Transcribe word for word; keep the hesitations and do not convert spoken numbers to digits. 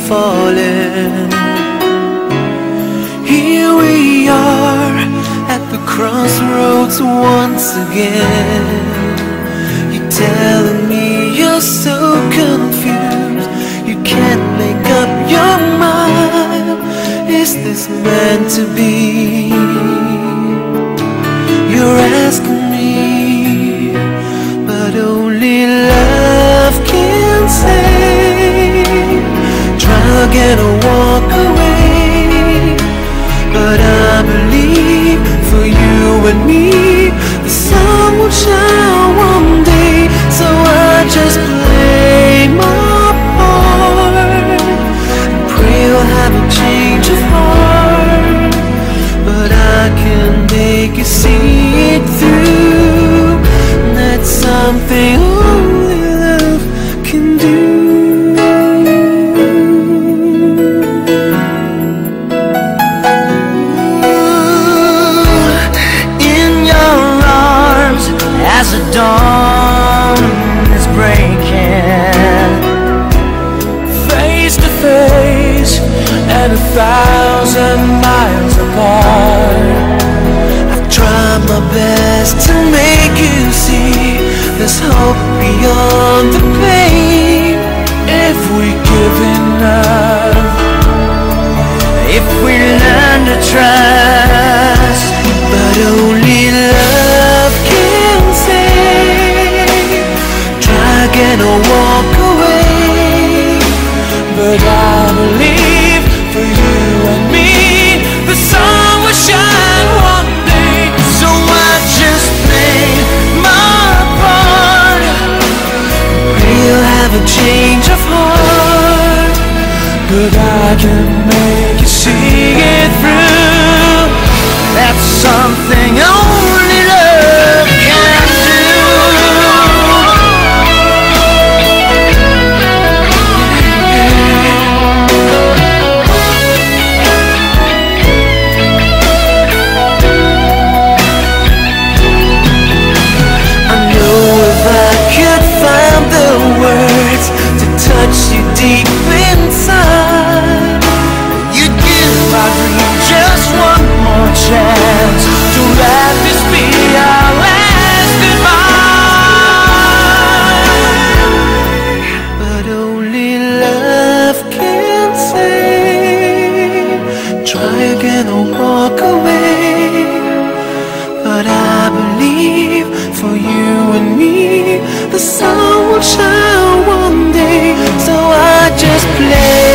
falling. Here we are at the crossroads once again. You're telling me you're so confused, you can't make up your mind. Is this meant to be? You're asking me, but only love can say. Try again or walk away, but I believe for you and me the sun will shine one day. So I just play my part and pray you'll have a change of heart. But I can make you see it through. That's something only love can do. As the dawn is breaking, face to face and a thousand miles apart, I've tried my best to make you see there's hope beyond the pain. If we give enough, if we learn to trust, but only love can say. Try again or walk away, but I believe for you and me the sun will shine one day. So I just play my part, pray you'll have a change of heart. But I can make you see it through. That's something only love can do. I know if I could find the words to touch you deep inside, you'd give my dream just one more chance to let this be our last goodbye. But only love can say. Try again or walk away, but I believe for you and me the sun will shine one day. So I just play